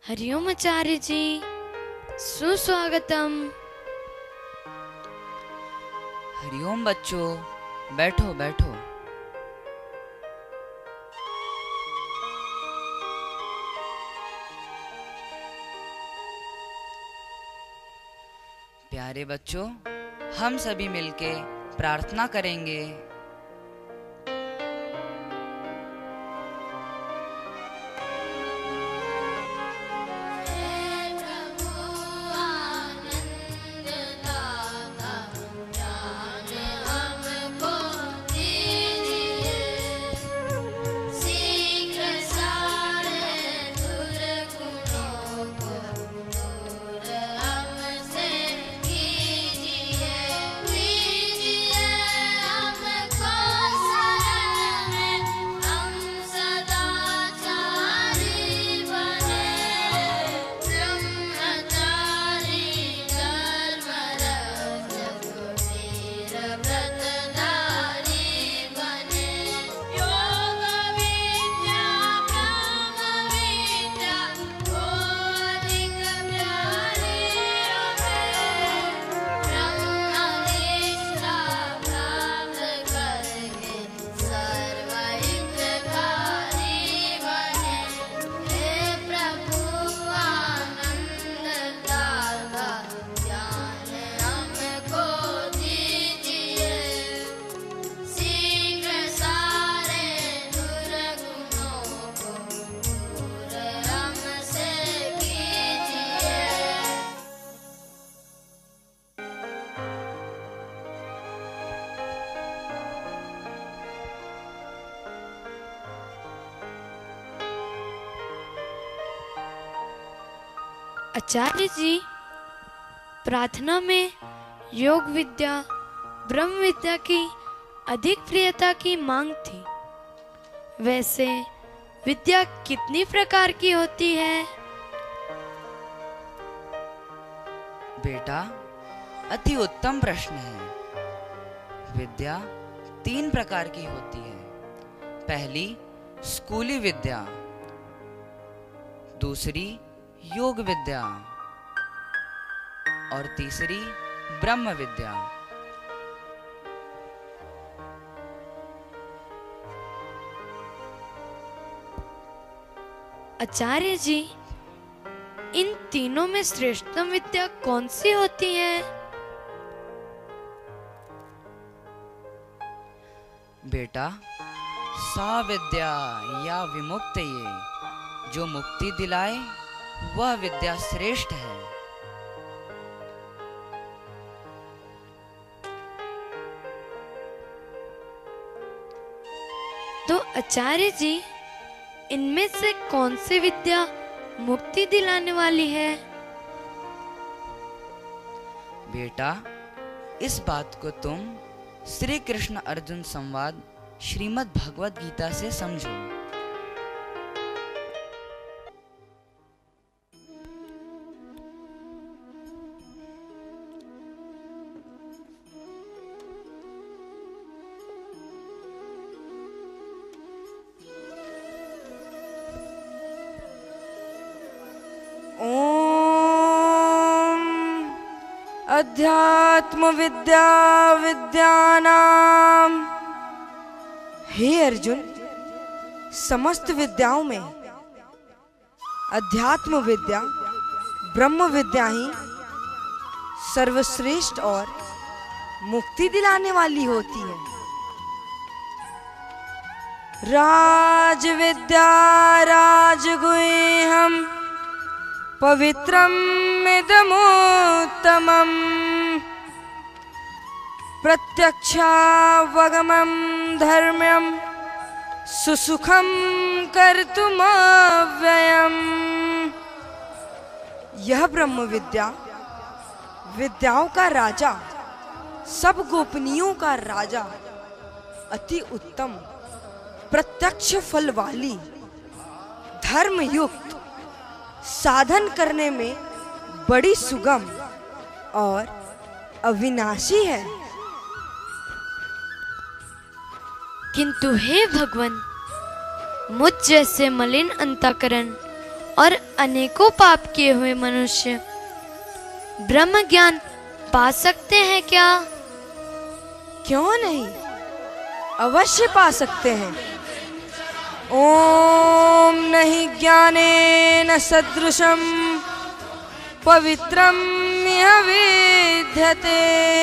हरिओम आचार्य जी, सुस्वागतम। हरिओम बच्चों, बैठो बैठो। प्यारे बच्चों, हम सभी मिलके प्रार्थना करेंगे। आचार्य जी, प्रार्थना में योग विद्या, ब्रह्म विद्या की अधिक प्रियता की मांग थी। वैसे विद्या कितनी प्रकार की होती है? बेटा, अति उत्तम प्रश्न है। विद्या 3 प्रकार की होती है। पहली स्कूली विद्या, दूसरी योग विद्या और तीसरी ब्रह्म विद्या। आचार्य जी, इन तीनों में श्रेष्ठतम विद्या कौन सी होती है? बेटा, सा विद्या या विमुक्त, ये जो मुक्ति दिलाए वह विद्या श्रेष्ठ है। तो आचार्य जी, इनमें से कौन सी विद्या मुक्ति दिलाने वाली है? बेटा, इस बात को तुम श्री कृष्ण अर्जुन संवाद श्रीमद् भगवद गीता से समझो। अध्यात्म विद्या विद्यानाम। हे अर्जुन, समस्त विद्याओं में अध्यात्म विद्या, ब्रह्म विद्या ही सर्वश्रेष्ठ और मुक्ति दिलाने वाली होती है। राज विद्या राजगुह्यम् पवित्रम् इदमुत्तमम् प्रत्यक्षावगमं धर्म्यं सुसुखं कर्तुमव्ययम्। यह ब्रह्म विद्या विद्याओं का राजा, सब गोपनीयों का राजा, अति उत्तम प्रत्यक्ष फल वाली, धर्म युक्त, साधन करने में बड़ी सुगम और अविनाशी है। किंतु हे भगवान, मुझ जैसे मलिन अंतःकरण और अनेकों पाप किए हुए मनुष्य ब्रह्म ज्ञान पा सकते हैं क्या? क्यों नहीं, अवश्य पा सकते हैं। ओम नहीं ज्ञानेन सदृशम पवित्रम इह विद्यते।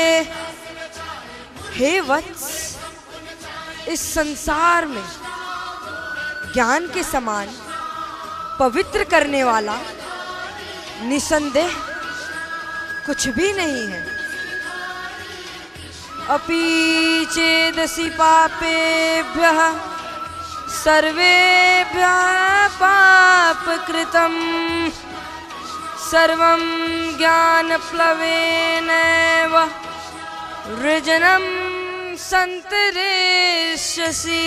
हे वत्स, इस संसार में ज्ञान के समान पवित्र करने वाला निसंदेह कुछ भी नहीं है। अपि चेदसि पापेभ्यः सर्वेभ्यः पापकृतं सर्वं ज्ञानप्लवेनैव ऋजनं संतरिष्यसि।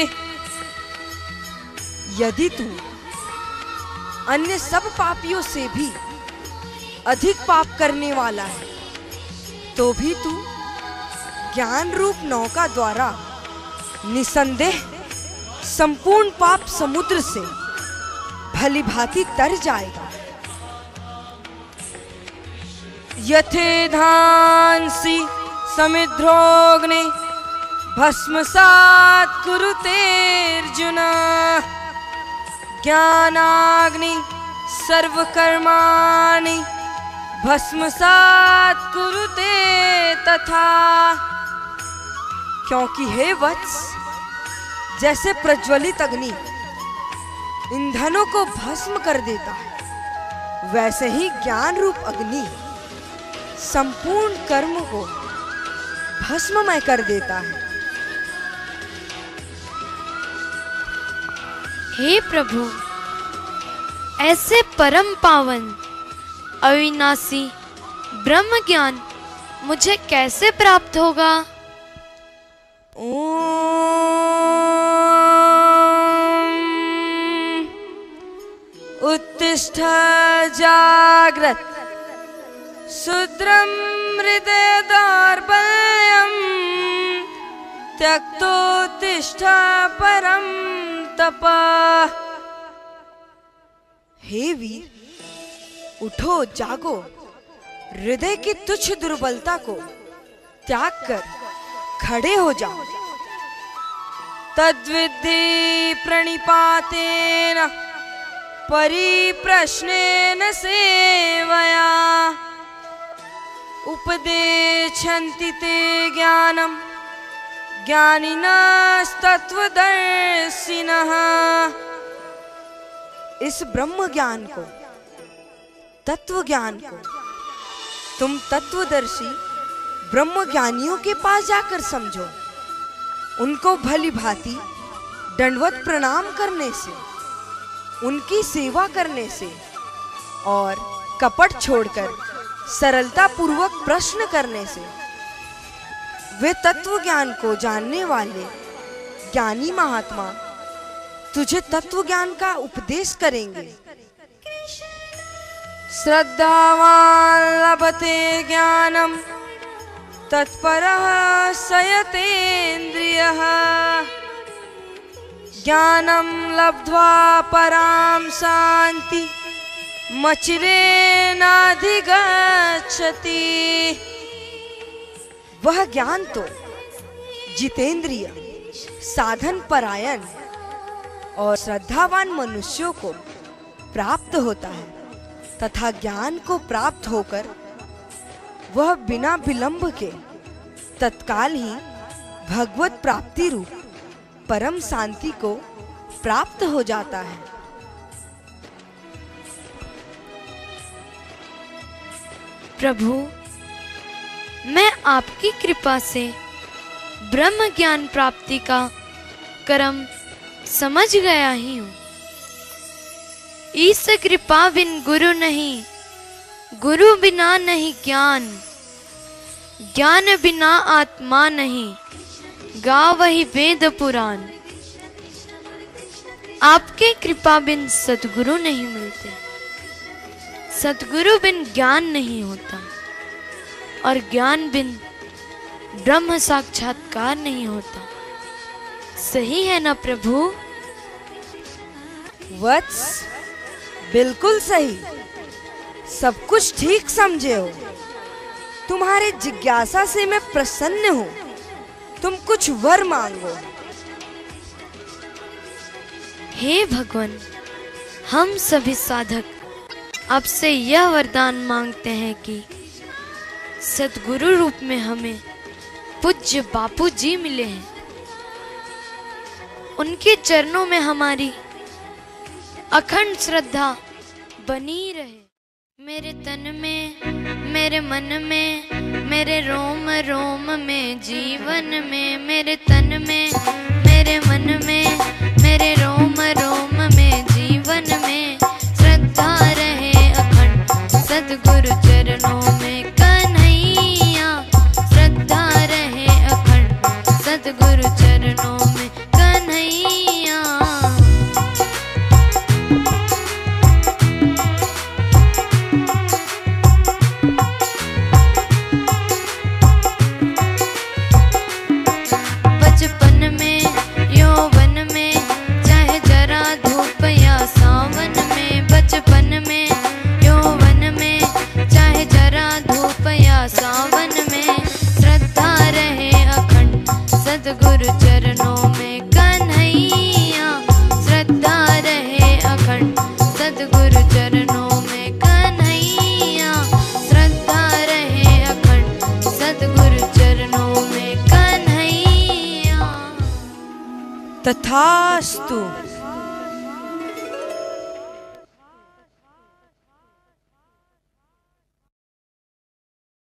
यदि तू अन्य सब पापियों से भी अधिक पाप करने वाला है तो भी तू ज्ञान रूप नौका द्वारा निसंदेह संपूर्ण पाप समुद्र से भलीभांति तर जाएगा। यथेधांसि समिद्रोऽग्ने भस्मसात् कुरुतेऽर्जुन ज्ञानाग्नि सर्वकर्माणि भस्मसात् कुरुते तथा। क्योंकि हे वत्स, जैसे प्रज्वलित अग्नि ईंधनों को भस्म कर देता है, वैसे ही ज्ञान रूप अग्नि संपूर्ण कर्म को भस्ममय कर देता है। हे प्रभु, ऐसे परम पावन अविनाशी ब्रह्म ज्ञान मुझे कैसे प्राप्त होगा? उत्तिष्ठ जाग्रत् शूद्रं हृदय दौर्बल्यं त्यक्तोत्तिष्ठ परं तपः। हे वीर, उठो जागो, हृदय की तुच्छ दुर्बलता को त्याग कर खड़े हो जाओ। तद्विद्धि प्रणिपातेन परिप्रश्नेन सेवया उपदेशन्ति ते ज्ञानं ज्ञानिनस्तत्त्वदर्शिनः। इस ब्रह्म ज्ञान को, तत्व ज्ञान को तुम तत्वदर्शी ब्रह्म ज्ञानियों के पास जाकर समझो। उनको भली भांति दंडवत प्रणाम करने से, उनकी सेवा करने से और कपट छोड़कर सरलता पूर्वक प्रश्न करने से वे तत्व ज्ञान को जानने वाले ज्ञानी महात्मा तुझे तत्व ज्ञान का उपदेश करेंगे। श्रद्धावान लभते ज्ञानम तत्परः संयतेन्द्रियः ज्ञानम लब्ध्वा परां शांति मचिरेनाधिगच्छति। वह ज्ञान तो जितेंद्रिय, साधन परायण और श्रद्धावान मनुष्यों को प्राप्त होता है तथा ज्ञान को प्राप्त होकर वह बिना विलंब के तत्काल ही भगवत प्राप्ति रूप परम शांति को प्राप्त हो जाता है। प्रभु, मैं आपकी कृपा से ब्रह्म ज्ञान प्राप्ति का क्रम समझ गया ही हूँ। ईश कृपा बिन गुरु नहीं, गुरु बिना नहीं ज्ञान, ज्ञान बिना आत्मा नहीं, गा वही वेद पुराण। आपके कृपा बिन सतगुरु नहीं मिलते, सतगुरु बिन ज्ञान नहीं होता और ज्ञान बिन ब्रह्म साक्षात्कार नहीं होता। सही है ना प्रभु? वत्स, बिल्कुल सही, सब कुछ ठीक समझे हो। तुम्हारे जिज्ञासा से मैं प्रसन्न हूँ। तुम कुछ वर मांगो। हे भगवान, हम सभी साधक आपसे यह वरदान मांगते हैं कि सद्गुरु रूप में हमें पूज्य बापू जी मिले हैं। उनके चरणों में हमारी अखंड श्रद्धा बनी रहे। मेरे तन में, मेरे मन में, मेरे रोम रोम में, जीवन में, मेरे तन में, मेरे मन में, मेरे रोम रोम में, जीवन में श्रद्धा रहे अखंड सद्गुरु चरणों में कन्हैया। श्रद्धा रहे अखंड सद्गुरु चरणों में कन्हैया। बचपन में, यौवन में, चाहे जरा धूप या सावन में, बचपन में, यौवन में, चाहे जरा धूप या सावन में, श्रद्धा रहे अखंड सद्गुरु चरणों में कन्हैया। श्रद्धा रहे अखंड सद्गुरु चरणों में कन्हैया। श्रद्धा रहे अखंड सद्गुरु चरणों में कन्हैया। तथास्तु।